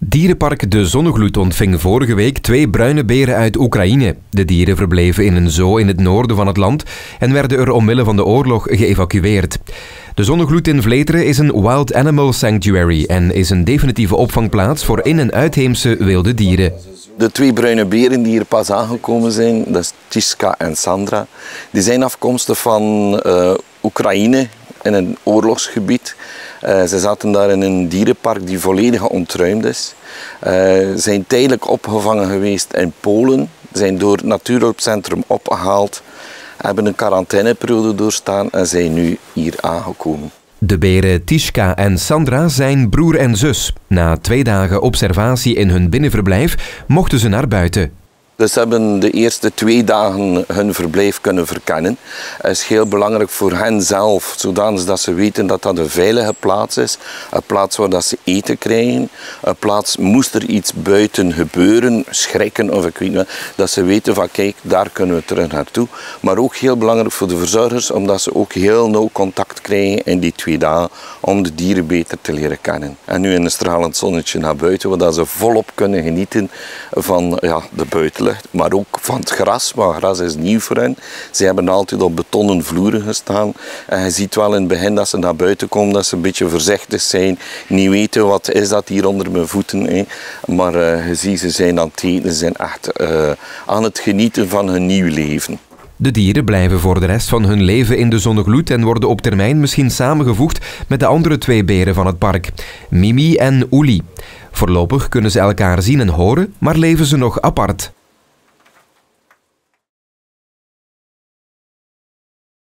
Dierenpark De Zonnegloed ontving vorige week 2 bruine beren uit Oekraïne. De dieren verbleven in een zoo in het noorden van het land en werden er omwille van de oorlog geëvacueerd. De Zonnegloed in Vleteren is een Wild Animal Sanctuary en is een definitieve opvangplaats voor in- en uitheemse wilde dieren. De 2 bruine beren die hier pas aangekomen zijn, dat is Tishka en Sandra, die zijn afkomstig van Oekraïne in een oorlogsgebied. Ze zaten daar in een dierenpark die volledig ontruimd is. Zijn tijdelijk opgevangen geweest in Polen, zijn door het Natuurhulpcentrum opgehaald, hebben een quarantaineperiode doorstaan en zijn nu hier aangekomen. De beren Tishka en Sandra zijn broer en zus. Na 2 dagen observatie in hun binnenverblijf mochten ze naar buiten. Dus ze hebben de eerste 2 dagen hun verblijf kunnen verkennen. Het is heel belangrijk voor hen zelf, zodat ze weten dat dat een veilige plaats is. Een plaats waar dat ze eten krijgen. Een plaats, moest er iets buiten gebeuren, schrikken of ik weet niet, dat ze weten van kijk, daar kunnen we terug naartoe. Maar ook heel belangrijk voor de verzorgers, omdat ze ook heel nauw contact krijgen in die 2 dagen om de dieren beter te leren kennen. En nu in een stralend zonnetje naar buiten, waar ze volop kunnen genieten van de buitenlucht. Maar ook van het gras, want gras is nieuw voor hen. Ze hebben altijd op betonnen vloeren gestaan. En je ziet wel in het begin dat ze naar buiten komen, dat ze een beetje voorzichtig zijn. Niet weten wat is dat hier onder mijn voeten. Maar je ziet, ze zijn aan het eten, ze zijn echt aan het genieten van hun nieuw leven. De dieren blijven voor de rest van hun leven in de Zonnegloed en worden op termijn misschien samengevoegd met de andere 2 beren van het park, Mimi en Uli. Voorlopig kunnen ze elkaar zien en horen, maar leven ze nog apart.